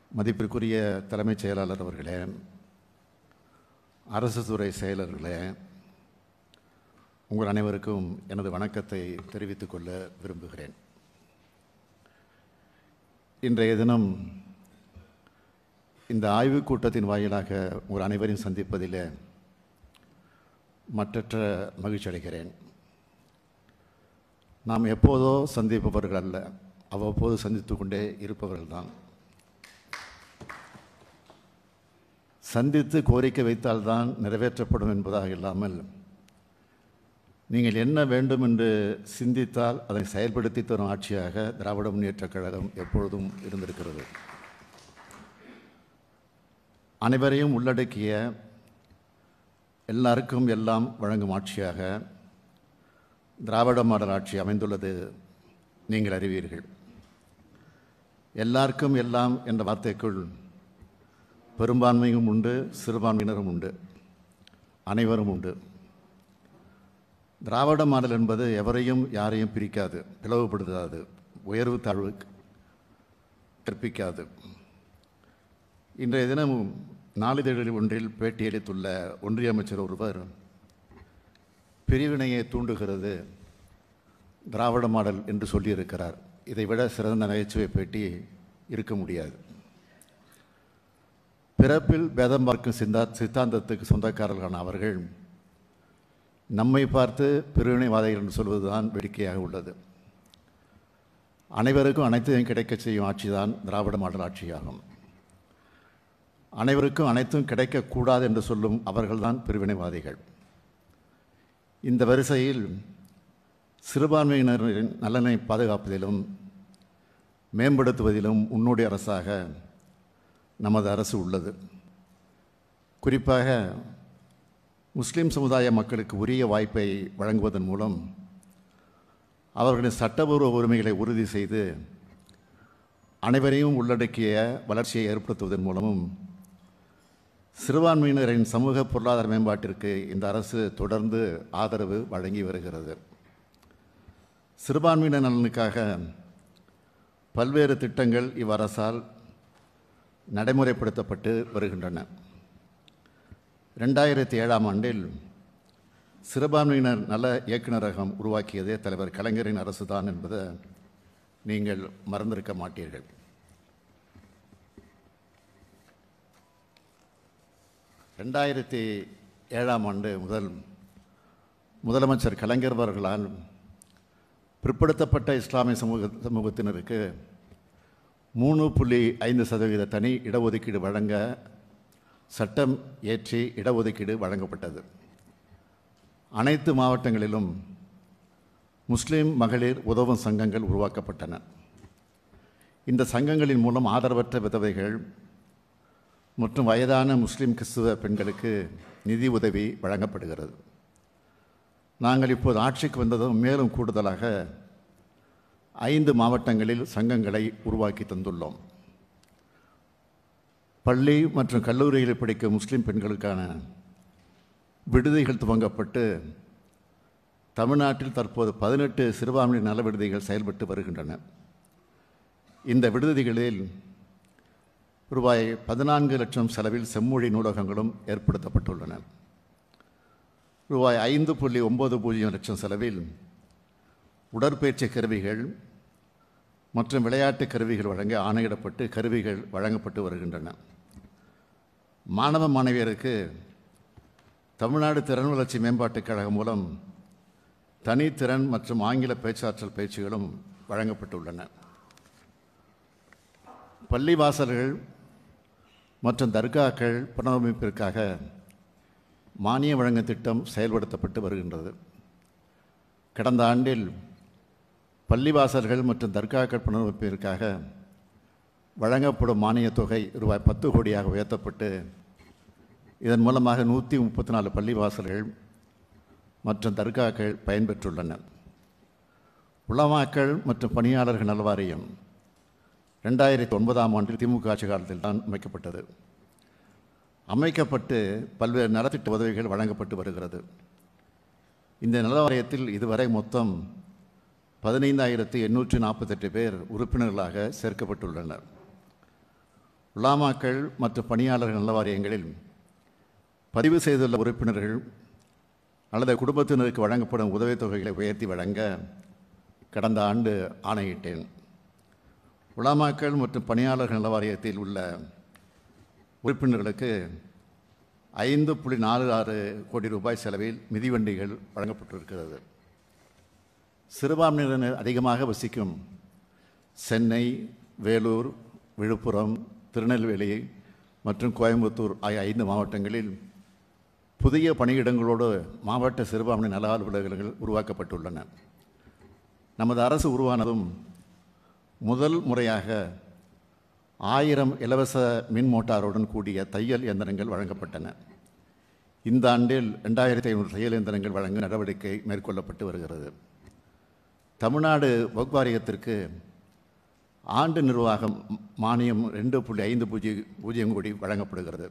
மதிப்பிற்குரிய தலைமைச் செயலாளர் அவர்களே, அரசு துறை செயலர்களே, உங்கள் அனைவருக்கும் எனது வணக்கத்தை தெரிவித்துக் கொள்ள விரும்புகிறேன். இன்றைய தினம் இந்த ஆய்வுக் கூட்டத்தின் வாயிலாக உங்கள் அனைவரையும் சந்திப்பதில் மற்றற்ற மகிழ்ச்சி அடைகிறேன். நாம் எப்போதோ சந்திப்பவர்கள் அல்ல, அவ்வப்போது சந்தித்து கொண்டே இருப்பவர்கள்தான். சந்தித்து கோரிக்கை வைத்தால்தான் நிறைவேற்றப்படும் என்பதாக இல்லாமல், நீங்கள் என்ன வேண்டும் என்று சிந்தித்தால் அதை செயல்படுத்தி தரும் ஆட்சியாக திராவிட முன்னேற்றக் கழகம் எப்பொழுதும் இருந்திருக்கிறது. அனைவரையும் உள்ளடக்கிய எல்லாருக்கும் எல்லாம் வழங்கும் ஆட்சியாக திராவிட மாடல் ஆட்சி அமைந்துள்ளது நீங்கள் அறிவீர்கள். எல்லாருக்கும் எல்லாம் என்ற வார்த்தைக்குள் பெரும்பான்மையும் உண்டு, சிறுபான்மையினரும் உண்டு, அனைவரும் உண்டு. திராவிட மாடல் என்பது எவரையும் யாரையும் பிரிக்காது, பிளவுபடுத்தாது, உயர்வு தாழ்வு கற்பிக்காது. இன்றைய தினம் நாளிதழில் ஒன்றில் பேட்டியளித்துள்ள ஒன்றிய அமைச்சர் ஒருவர், பிரிவினையை தூண்டுகிறது திராவிட மாடல் என்று சொல்லியிருக்கிறார். இதைவிட சிறந்த நகைச்சுவை பேட்டி இருக்க முடியாது. பிறப்பில் பேதம் பார்க்கும் சித்தாந்தத்துக்கு சொந்தக்காரர்களான அவர்கள் நம்மை பார்த்து பிரிவினைவாதிகள் என்று சொல்வதுதான் வேடிக்கையாக உள்ளது. அனைவருக்கும் அனைத்தையும் கிடைக்கச் செய்யும் ஆட்சிதான் திராவிட மாடல் ஆட்சியாகும். அனைவருக்கும் அனைத்தும் கிடைக்கக்கூடாது என்று சொல்லும் அவர்கள்தான் பிரிவினைவாதிகள். இந்த வரிசையில் சிறுபான்மையினரின் நலனை பாதுகாப்பதிலும் மேம்படுத்துவதிலும் முன்னோடி அரசாக நமது அரசு உள்ளது. குறிப்பாக முஸ்லிம் சமுதாய மக்களுக்கு உரிய வாய்ப்பை வழங்குவதன் மூலம் அவர்களின் சட்டபூர்வ உரிமைகளை உறுதி செய்து அனைவரையும் உள்ளடக்கிய வளர்ச்சியை ஏற்படுத்துவதன் மூலமும் சிறுபான்மையினரின் சமூக பொருளாதார மேம்பாட்டிற்கு இந்த அரசு தொடர்ந்து ஆதரவு வழங்கி வருகிறது. சிறுபான்மையினர் நலனுக்காக பல்வேறு திட்டங்கள் இவ்வரசால் நடைமுறைப்படுத்தப்பட்டு வருகின்றன. 2007ஆம் ஆண்டில் சிறுபான்மையினர் நல இயக்குநரகம் உருவாக்கியதே தலைவர் கலைஞரின் அரசுதான் என்பதை நீங்கள் மறந்திருக்க மாட்டீர்கள். 2007ஆம் ஆண்டு முதல் முதலமைச்சர் கலைஞர் அவர்களால் பிற்படுத்தப்பட்ட இஸ்லாமிய சமூகத்தினருக்கு 3.5% தனி இடஒதுக்கீடு வழங்க சட்டம் இயற்றி இடஒதுக்கீடு வழங்கப்பட்டது. அனைத்து மாவட்டங்களிலும் முஸ்லீம் மகளிர் உதவும் சங்கங்கள் உருவாக்கப்பட்டன. இந்த சங்கங்களின் மூலம் ஆதரவற்ற விதவைகள் மற்றும் வயதான முஸ்லீம் கிறிஸ்துவ பெண்களுக்கு நிதி உதவி வழங்கப்படுகிறது. நாங்கள் இப்போது ஆட்சிக்கு வந்ததும் மேலும் கூடுதலாக 5 மாவட்டங்களில் சங்கங்களை உருவாக்கி தந்துள்ளோம். பள்ளி மற்றும் கல்லூரிகளில் படிக்கும் முஸ்லீம் பெண்களுக்கான விடுதிகள் துவங்கப்பட்டு தமிழ்நாட்டில் தற்போது 18 சிறுபான்மை நல விடுதிகள் செயல்பட்டு வருகின்றன. இந்த விடுதிகளில் ரூபாய் 14 லட்சம் செலவில் செம்மொழி நூலகங்களும் ஏற்படுத்தப்பட்டுள்ளன. ரூபாய் 5.90 லட்சம் செலவில் உடற்பயிற்சி கருவிகள் மற்றும் விளையாட்டு கருவிகள் வழங்க ஆணையிடப்பட்டு கருவிகள் வழங்கப்பட்டு வருகின்றன. மாணவ மாணவியருக்கு தமிழ்நாடு திறன் வளர்ச்சி மேம்பாட்டுக் கழகம் மூலம் தனித்திறன் மற்றும் ஆங்கில பேச்சாற்றல் பயிற்சிகளும் வழங்கப்பட்டுள்ளன. பள்ளிவாசல்கள் மற்றும் தர்காக்கள் புனரமைப்பிற்காக மானியம் வழங்கும் திட்டம் செயல்படுத்தப்பட்டு வருகின்றது. கடந்த ஆண்டில் பள்ளிவாசல்கள் மற்றும் தர்காக்கள் புனரமைப்பிற்காக வழங்கப்படும் மானியத் தொகை ரூபாய் 10 கோடியாக உயர்த்தப்பட்டு இதன் மூலமாக 134 பள்ளிவாசல்கள் மற்றும் தர்காக்கள் பயன்பெற்றுள்ளன. உலமாக்கள் மற்றும் பணியாளர்கள் நலவாரியம் 2009ஆம் ஆண்டில் திமுக ஆட்சி காலத்தில் தான் அமைக்கப்பட்டது. அமைக்கப்பட்டு பல்வேறு நலத்திட்ட உதவிகள் வழங்கப்பட்டு வருகிறது. இந்த நலவாரியத்தில் இதுவரை மொத்தம் 15,848 பேர் உறுப்பினர்களாக சேர்க்கப்பட்டுள்ளனர். உலாமாக்கள் மற்றும் பணியாளர்கள் நல வாரியங்களில் பதிவு செய்துள்ள உறுப்பினர்கள் அல்லது குடும்பத்தினருக்கு வழங்கப்படும் உதவித்தொகைகளை உயர்த்தி வழங்க கடந்த ஆண்டு ஆணையிட்டேன். உலாமாக்கள் மற்றும் பணியாளர்கள் நல வாரியத்தில் உள்ள உறுப்பினர்களுக்கு 5.46 கோடி ரூபாய் செலவில் மிதிவண்டிகள் வழங்கப்பட்டிருக்கிறது. சிறுபான்மையினர் அதிகமாக வசிக்கும் சென்னை, வேலூர், விழுப்புரம், திருநெல்வேலி மற்றும் கோயம்புத்தூர் ஆகிய 5 மாவட்டங்களில் புதிய பணியிடங்களோடு மாவட்ட சிறுபான்மை நல அலுவலகங்கள் உருவாக்கப்பட்டுள்ளன. நமது அரசு உருவானதும் முதல் முறையாக 1000 இலவச மின் மோட்டாருடன் கூடிய தையல் இயந்திரங்கள் வழங்கப்பட்டன. இந்த ஆண்டில் 2500 தையல் இயந்திரங்கள் வழங்க நடவடிக்கை மேற்கொள்ளப்பட்டு வருகிறது. தமிழ்நாடு வக்ஃப் வாரியத்திற்கு ஆண்டு நிர்வாகம் மானியம் 2.500 கோடி வழங்கப்படுகிறது.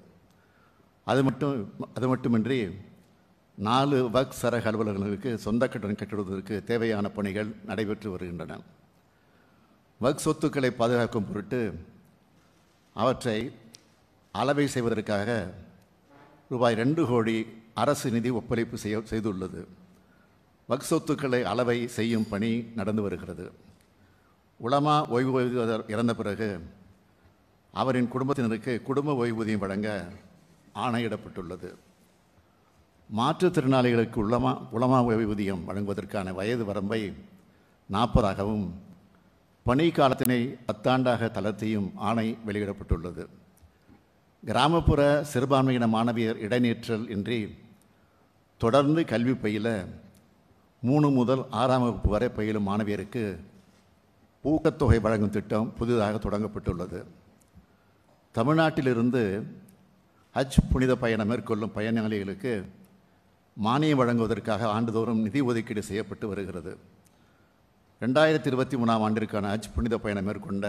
அது மட்டுமின்றி 4 வக்ஃப் சரக அலுவலகங்களுக்கு சொந்த கட்டணம் கட்டிடுவதற்கு தேவையான பணிகள் நடைபெற்று வருகின்றன. வக்ஃப் சொத்துக்களை பாதுகாக்கும் பொருட்டு அவற்றை அளவை செய்வதற்காக ரூபாய் 2 கோடி அரசு நிதி ஒப்படைப்பு செய்துள்ளது. வக்ஃப் சொத்துக்களை அளவை செய்யும் பணி நடந்து வருகிறது. உலமா ஓய்வூதியர் இறந்த பிறகு அவரின் குடும்பத்தினருக்கு குடும்ப ஓய்வூதியம் வழங்க ஆணையிடப்பட்டுள்ளது. மாற்றுத்திறனாளிகளுக்கு உலமா ஓய்வூதியம் வழங்குவதற்கான வயது வரம்பை 40ஆகவும் பணி காலத்தினை 10 ஆண்டாக தளர்த்தியும் ஆணை வெளியிடப்பட்டுள்ளது. கிராமப்புற சிறுபான்மையின மாணவியர் இடைநிற்றல் இன்றி தொடர்ந்து கல்வி பயில 3 முதல் 6ஆம் வகுப்பு வரை பயிலும் மாணவியருக்கு ஊக்கத்தொகை வழங்கும் திட்டம் புதிதாக தொடங்கப்பட்டுள்ளது. தமிழ்நாட்டிலிருந்து ஹஜ் புனித பயணம் மேற்கொள்ளும் பயனாளிகளுக்கு மானியம் வழங்குவதற்காக ஆண்டுதோறும் நிதி ஒதுக்கீடு செய்யப்பட்டு வருகிறது. 2023ஆம் ஆண்டிற்கான ஹஜ் புனித பயணம் மேற்கொண்ட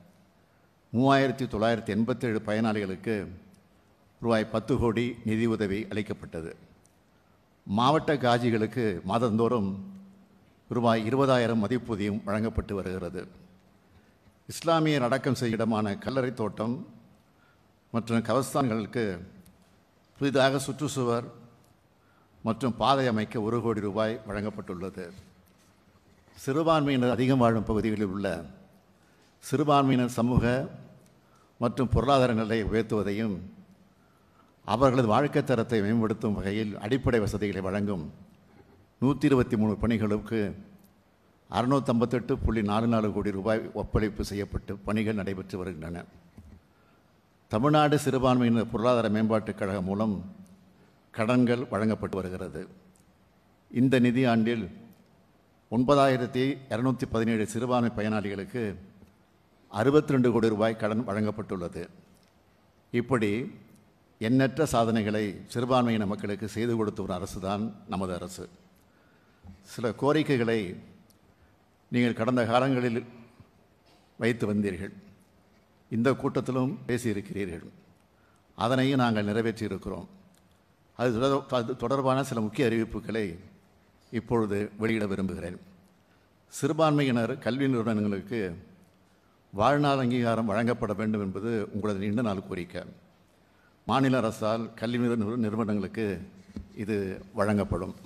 3987 பயனாளிகளுக்கு ரூபாய் 10 கோடி நிதி உதவி அளிக்கப்பட்டது. மாவட்ட காஜிகளுக்கு மாதந்தோறும் ரூபாய் 20,000 மதிப்பூதியம் வழங்கப்பட்டு வருகிறது. இஸ்லாமியர் அடக்கம் செய்யும் இடமான கல்லறை தோட்டம் மற்றும் கபர்ஸ்தான்களுக்கு புதிதாக சுற்றுச்சுவர் மற்றும் பாதை அமைக்க 1 கோடி ரூபாய் வழங்கப்பட்டுள்ளது. சிறுபான்மையினர் அதிகம் வாழும் பகுதிகளில் உள்ள சிறுபான்மையினர் சமூக மற்றும் பொருளாதார நிலையை உயர்த்துவதையும் அவர்களது வாழ்க்கை தரத்தை மேம்படுத்தும் வகையில் அடிப்படை வசதிகளை வழங்கும் 123 பணிகளுக்கு 658.44 கோடி ரூபாய் ஒப்படைப்பு செய்யப்பட்டு பணிகள் நடைபெற்று வருகின்றன. தமிழ்நாடு சிறுபான்மையினர் பொருளாதார மேம்பாட்டுக் கழகம் மூலம் கடன்கள் வழங்கப்பட்டு வருகிறது. இந்த நிதி ஆண்டில் 9217 சிறுபான்மை பயனாளிகளுக்கு 62 கோடி ரூபாய் கடன் வழங்கப்பட்டுள்ளது. இப்படி எண்ணற்ற சாதனைகளை சிறுபான்மையின மக்களுக்கு செய்து கொடுத்த ஒரு அரசு தான் நமது அரசு. சில கோரிக்கைகளை நீங்கள் கடந்த காலங்களில் வைத்து வந்தீர்கள். இந்த கூட்டத்திலும் பேசியிருக்கிறீர்கள். அதனையும் நாங்கள் நிறைவேற்றியிருக்கிறோம். அது தொடர்பான சில முக்கிய அறிவிப்புகளை இப்பொழுது வெளியிட விரும்புகிறேன். சிறுபான்மையினர் கல்வி நிறுவனங்களுக்கு வாழ்நாள் அங்கீகாரம் வழங்கப்பட வேண்டும் என்பது உங்களது நீண்ட நாள் கோரிக்கை. மாநில அரசால் கல்வி நிறுவனங்களுக்கு இது வழங்கப்படும்.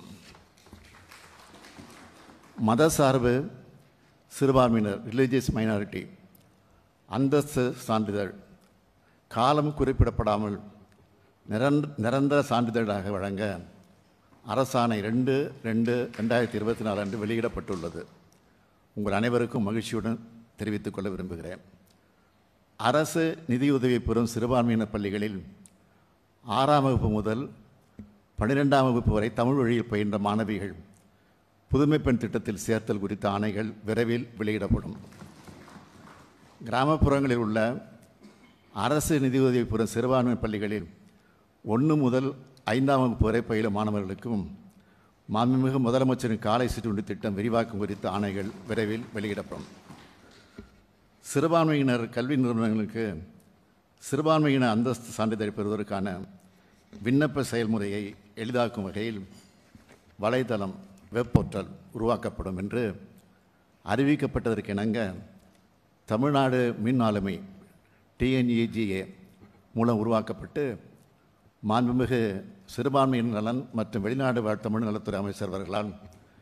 மதசார்பு சிறுபான்மையினர் ரிலீஜியஸ் மைனாரிட்டி அந்தஸ்து சான்றிதழ் காலம் குறிப்பிடப்படாமல் நிரந்தர சான்றிதழாக வழங்க அரசாணை 2/2024 அன்று வெளியிடப்பட்டுள்ளது. உங்கள் அனைவருக்கும் மகிழ்ச்சியுடன் தெரிவித்துக் கொள்ள விரும்புகிறேன். அரசு நிதியுதவி பெறும் சிறுபான்மையினர் பள்ளிகளில் 6ஆம் வகுப்பு முதல் 12ஆம் வகுப்பு வரை தமிழ் வழியில் பயின்ற மாணவிகள் புதுமை பெண் திட்டத்தில் சேர்த்தல் குறித்த ஆணைகள் விரைவில் வெளியிடப்படும். கிராமப்புறங்களில் உள்ள அரசு நிதியுதவி பெறும் சிறுபான்மை பள்ளிகளில் 1 முதல் 5ஆம் வகுப்பு வரை பயிலும் மாணவர்களுக்கும் மாண்புமிகு முதலமைச்சரின் காலை சிற்றுண்டி திட்டம் விரிவாக்கம் குறித்த ஆணைகள் விரைவில் வெளியிடப்படும். சிறுபான்மையினர் கல்வி நிறுவனங்களுக்கு சிறுபான்மையின அந்தஸ்து சான்றிதழ் பெறுவதற்கான விண்ணப்ப செயல்முறையை எளிதாக்கும் வகையில் வலைதளம் வெப் போர்ட்டல் உருவாக்கப்படும் என்று அறிவிக்கப்பட்டதற்கு இணங்க தமிழ்நாடு மின் ஆளுமை TNEGA மூலம் உருவாக்கப்பட்டு மாண்புமிகு சிறுபான்மையினர் நலன் மற்றும் வெளிநாடு வாழ் தமிழ் நலத்துறை அமைச்சர் அவர்களால்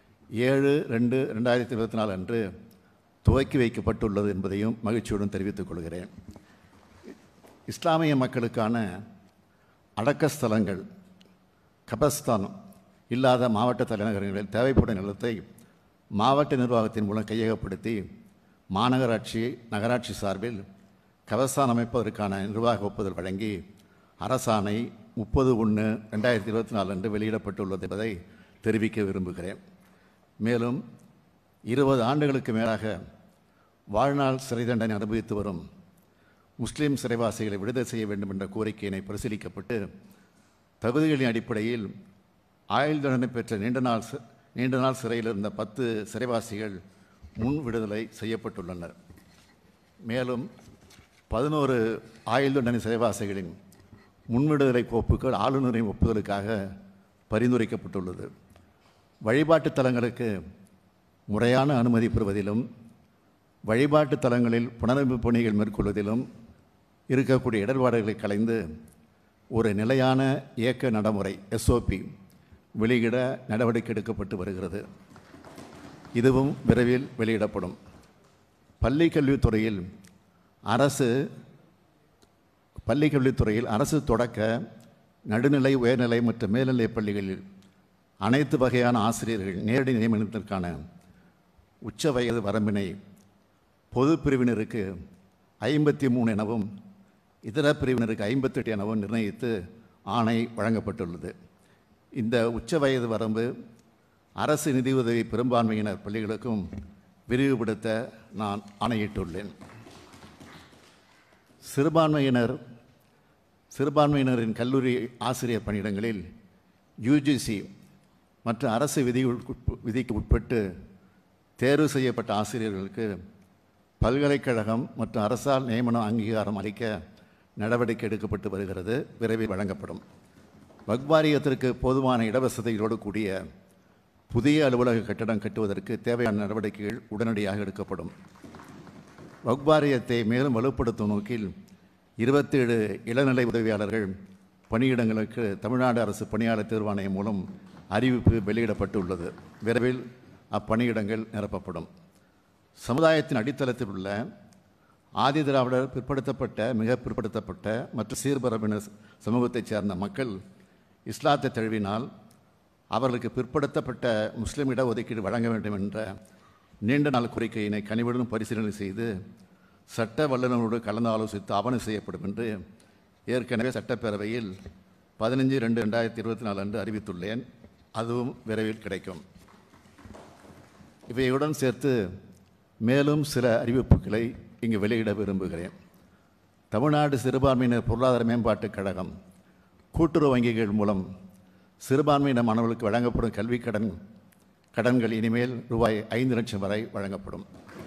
7/2/2024 அன்று துவக்கி வைக்கப்பட்டுள்ளது என்பதையும் மகிழ்ச்சியுடன் தெரிவித்துக் கொள்கிறேன். இஸ்லாமிய மக்களுக்கான அடக்கஸ்தலங்கள் கபஸ்தான் இல்லாத மாவட்ட தலைநகரங்களில் தேவைப்படும் நிலத்தை மாவட்ட நிர்வாகத்தின் மூலம் கையகப்படுத்தி மாநகராட்சி நகராட்சி சார்பில் கபஸ்தான் அமைப்பதற்கான நிர்வாக ஒப்புதல் வழங்கி அரசாணை 30/1/2024 அன்று வெளியிடப்பட்டுள்ளது என்பதை தெரிவிக்க விரும்புகிறேன். மேலும் 20 ஆண்டுகளுக்கு மேலாக வாழ்நாள் சிறை தண்டனை அனுபவித்து வரும் முஸ்லீம் சிறைவாசிகளை விடுதலை செய்ய வேண்டும் என்ற கோரிக்கையினை பரிசீலிக்கப்பட்டு தகுதிகளின் அடிப்படையில் ஆயுள் தண்டனை பெற்ற நீண்ட நாள் சிறையில் இருந்த 10 சிறைவாசிகள் முன் விடுதலை செய்யப்பட்டுள்ளனர். மேலும் 11 ஆயுள் தண்டனை சிறைவாசிகளின் முன்விடுதலை கோப்புகள் ஆளுநரின் ஒப்புதலுக்காக பரிந்துரைக்கப்பட்டுள்ளது. வழிபாட்டு தலங்களுக்கு முறையான அனுமதி பெறுவதிலும் வழிபாட்டு தலங்களில் புனரமைப்பு பணிகள் மேற்கொள்வதிலும் இருக்கக்கூடிய இடர்பாடுகளை களைந்து ஒரு நிலையான இயக்க நடைமுறை SOP வெளியிட நடவடிக்கை எடுக்கப்பட்டு வருகிறது. இதுவும் விரைவில் வெளியிடப்படும். பள்ளி கல்வித்துறையில் அரசு தொடக்க நடுநிலை உயர்நிலை மற்றும் மேல்நிலைப் பள்ளிகளில் அனைத்து வகையான ஆசிரியர்கள் நேரடி நியமனத்திற்கான உச்ச வயது வரம்பினை பொது பிரிவினருக்கு 53 எனவும் இதர பிரிவினருக்கு 58 எனவும் நிர்ணயித்து ஆணை வழங்கப்பட்டுள்ளது. இந்த உச்ச வயது வரம்பு அரசு நிதியுதவி பெரும்பான்மையினர் பள்ளிகளுக்கும் விரிவுபடுத்த நான் ஆணையிட்டுள்ளேன். சிறுபான்மையினரின் கல்லூரி ஆசிரியர் பணியிடங்களில் UGC மற்றும் அரசு விதிக்கு உட்பட்டு தேர்வு செய்யப்பட்ட ஆசிரியர்களுக்கு பல்கலைக்கழகம் மற்றும் அரசால் நியமனம் அங்கீகாரம் அளிக்க நடவடிக்கை எடுக்கப்பட்டு வருகிறது. விரைவில் வழங்கப்படும். வக்ஃப் வாரியத்திற்கு போதுமான இடவசதிகளோடு கூடிய புதிய அலுவலக கட்டடம் கட்டுவதற்கு தேவையான நடவடிக்கைகள் உடனடியாக எடுக்கப்படும். வக்ஃப் வாரியத்தை மேலும் வலுப்படுத்தும் நோக்கில் 27 இளநிலை உதவியாளர்கள் பணியிடங்களுக்கு தமிழ்நாடு அரசு பணியாளர் தேர்வாணையம் மூலம் அறிவிப்பு வெளியிடப்பட்டுள்ளது. விரைவில் அப்பணியிடங்கள் நிரப்பப்படும். சமுதாயத்தின் அடித்தளத்தில் உள்ள ஆதி திராவிடர் பிற்படுத்தப்பட்ட மிக பிற்படுத்தப்பட்ட மற்றும் சீர்பரப்பினர் சமூகத்தைச் சேர்ந்த மக்கள் இஸ்லாத்தை தழுவினால் அவர்களுக்கு பிற்படுத்தப்பட்ட முஸ்லீம் இடஒதுக்கீடு வழங்க வேண்டும் என்ற நீண்ட நாள் கோரிக்கையினை கனிவுடன் பரிசீலனை செய்து சட்ட வல்லுநரோடு கலந்து ஆலோசித்து ஆவணம் செய்யப்படும் என்று ஏற்கனவே சட்டப்பேரவையில் 15/2/2024 அன்று அறிவித்துள்ளேன். அதுவும் விரைவில் கிடைக்கும். இவையுடன் சேர்த்து மேலும் சில அறிவிப்புகளை இங்கு வெளியிட விரும்புகிறேன். தமிழ்நாடு சிறுபான்மையினர் பொருளாதார மேம்பாட்டுக் கழகம் கூட்டுறவு வங்கிகள் மூலம் சிறுபான்மையின மாணவர்களுக்கு வழங்கப்படும் கல்வி கடன்கள் இனிமேல் ரூபாய் 5 லட்சம் வரை வழங்கப்படும்.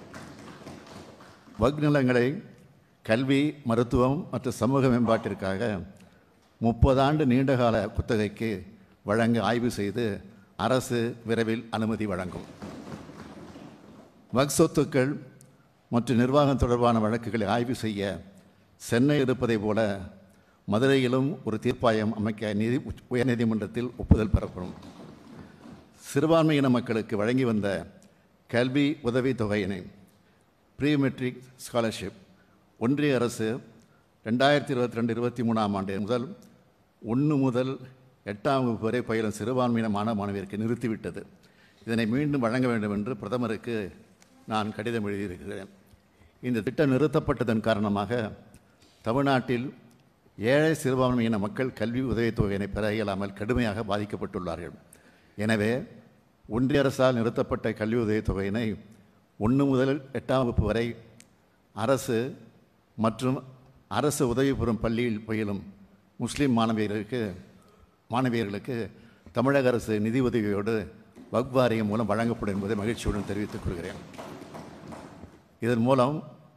வக்ஃப் நிலங்களை கல்வி, மருத்துவம் மற்றும் சமூக மேம்பாட்டிற்காக 30 ஆண்டு நீண்டகால குத்தகைக்கு வழங்க ஆய்வு செய்து அரசு விரைவில் அனுமதி வழங்கும். வக்ஃப் சொத்துக்கள் மற்றும் நிர்வாகம் தொடர்பான வழக்குகளை ஆய்வு செய்ய சென்னை இருப்பதை போல மதுரையிலும் ஒரு தீர்ப்பாயம் அமைக்க உயர்நீதிமன்றத்தில் ஒப்புதல் பெறப்படும். சிறுபான்மையின மக்களுக்கு வழங்கி வந்த கல்வி உதவித் தொகையினை ப்ரீ மெட்ரிக் ஸ்காலர்ஷிப் ஒன்றிய அரசு 2022-23 ஆண்டு முதல் 1 முதல் 8ஆம் வகுப்பு வரை பயிலும் சிறுபான்மையின மாணவியருக்கு நிறுத்திவிட்டது. இதனை மீண்டும் வழங்க வேண்டும் என்று பிரதமருக்கு நான் கடிதம் எழுதியிருக்கிறேன். இந்த திட்டம் நிறுத்தப்பட்டதன் காரணமாக தமிழ்நாட்டில் ஏழை சிறுபான்மையின மக்கள் கல்வி உதவித்தொகையினை பெற இயலாமல் கடுமையாக பாதிக்கப்பட்டுள்ளார்கள். எனவே ஒன்றிய அரசால் நிறுத்தப்பட்ட கல்வி உதவித்தொகையினை 1 முதல் 8ஆம் வகுப்பு வரை அரசு மற்றும் அரசு உதவி பெறும் பள்ளியில் பயிலும் முஸ்லீம் மாணவியர்களுக்கு தமிழக அரசு நிதி உதவியோடு வக்ஃப் வாரியம் மூலம் வழங்கப்படும் என்பதை மகிழ்ச்சியுடன் தெரிவித்துக் கொள்கிறேன். இதன் மூலம்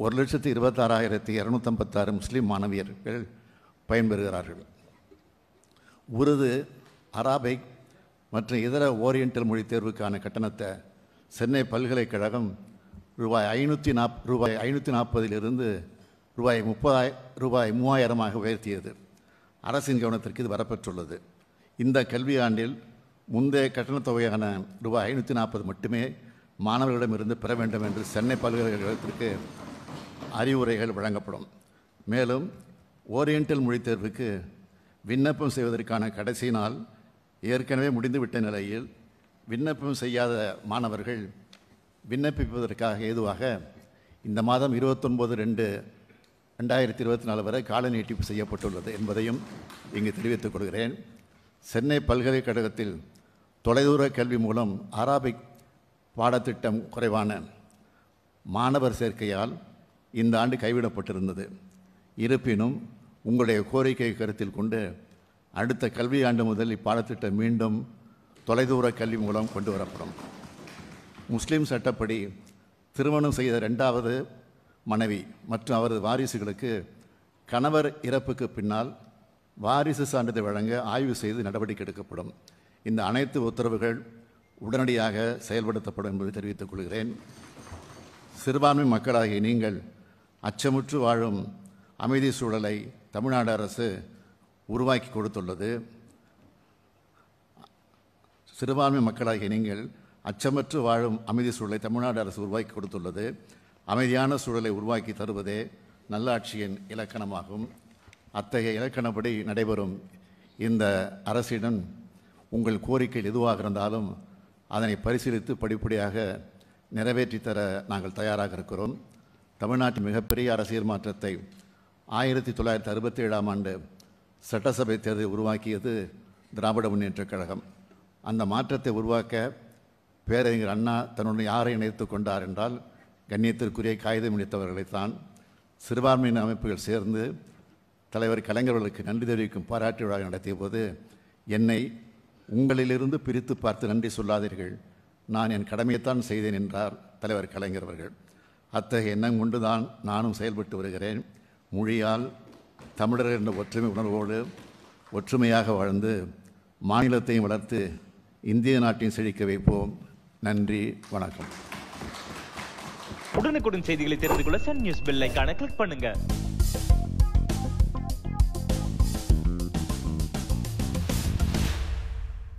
1,26,256 முஸ்லீம் மாணவியர்கள் பயன்பெறுகிறார்கள். உருது, அரபிக் மற்றும் இதர ஓரியண்டல் மொழி தேர்வுக்கான கட்டணத்தை சென்னை பல்கலைக்கழகம் ரூபாய் 540 ரூபாய் 3000 உயர்த்தியது. அரசின் கவனத்திற்கு இது வரப்பெற்றுள்ளது. இந்த கல்வியாண்டில் முந்தைய கட்டணத் தொகையான ரூபாய் 540 மட்டுமே மாணவர்களிடமிருந்து பெற வேண்டும் என்று சென்னை பல்கலைக்கழகத்திற்கு அறிவுரைகள் வழங்கப்படும். மேலும் ஓரியண்டல் மொழித் தேர்வுக்கு விண்ணப்பம் செய்வதற்கான கடைசி நாள் ஏற்கனவே முடிந்துவிட்ட நிலையில் விண்ணப்பம் செய்யாத மாணவர்கள் விண்ணப்பிப்பதற்காக ஏதுவாக இந்த மாதம் 29/2/2024 வரை கால நீட்டிப்பு செய்யப்பட்டுள்ளது என்பதையும் இங்கு தெரிவித்துக் கொள்கிறேன். சென்னை பல்கலைக்கழகத்தில் தொலைதூர கல்வி மூலம் அரபிக் பாடத்திட்டம் குறைவான மாணவர் சேர்க்கையால் இந்த ஆண்டு கைவிடப்பட்டிருந்தது. இருப்பினும் உங்களுடைய கோரிக்கையை கருத்தில் கொண்டு அடுத்த கல்வியாண்டு முதல் இப்பாடத்திட்டம் மீண்டும் தொலைதூர கல்வி மூலம் கொண்டு வரப்படும். முஸ்லீம் சட்டப்படி திருமணம் செய்த 2வது மனைவி மற்றும் அவரது வாரிசுகளுக்கு கணவர் இறப்புக்கு பின்னால் வாரிசு சான்றிதழ் வழங்க ஆய்வு செய்து நடவடிக்கை எடுக்கப்படும். இந்த அனைத்து உத்தரவுகள் உடனடியாக செயல்படுத்தப்படும் என்பதை தெரிவித்துக் கொள்கிறேன். சிறுபான்மை மக்களாகிய நீங்கள் அச்சமுற்று வாழும் அமைதி சூழலை தமிழ்நாடு அரசு உருவாக்கி கொடுத்துள்ளது. சிறுபான்மை மக்களாகிய நீங்கள் அச்சமற்று வாழும் அமைதி சூழலை தமிழ்நாடு அரசு உருவாக்கி கொடுத்துள்ளது. அமைதியான சூழலை உருவாக்கி தருவதே நல்லாட்சியின் இலக்கணமாகும். அத்தகைய இலக்கணப்படி நடைபெறும் இந்த அரசிடம் உங்கள் கோரிக்கைகள் எதுவாக இருந்தாலும் அதனை பரிசீலித்து படிப்படியாக நிறைவேற்றித்தர நாங்கள் தயாராக இருக்கிறோம். தமிழ்நாட்டின் மிகப்பெரிய அரசியல் மாற்றத்தை 1967ஆம் ஆண்டு சட்டசபை தேர்தலை உருவாக்கியது திராவிட முன்னேற்றக் கழகம். அந்த மாற்றத்தை உருவாக்க பேரறிஞர் அண்ணா தன்னுடைய யாரை இணைத்து கொண்டார் என்றால் கண்ணியத்திற்குரிய காகிதம் இணைத்தவர்களைத்தான். சிறுபான்மையின அமைப்புகள் சேர்ந்து தலைவர் கலைஞர்களுக்கு நன்றி தெரிவிக்கும் பாராட்டு விழா நடத்திய போது என்னை உங்களிலிருந்து பிரித்து பார்த்து நன்றி சொல்லாதீர்கள், நான் என் கடமையைத்தான் செய்தேன் என்றார் தலைவர் கலைஞர் அவர்கள். அத்தகைய எண்ணம் கொண்டுதான் நானும் செயல்பட்டு வருகிறேன். மொழியால் தமிழர் என்ற ஒற்றுமை உணர்வோடு ஒற்றுமையாக வாழ்ந்து மாநிலத்தையும் வளர்த்து இந்திய நாட்டின் செழிக்க வைப்போம். நன்றி, வணக்கம். உடனுக்குடன் செய்திகளை தெரிந்து கொள்ள சன் நியூஸ் பெல் ஐகானை கிளிக் பண்ணுங்க.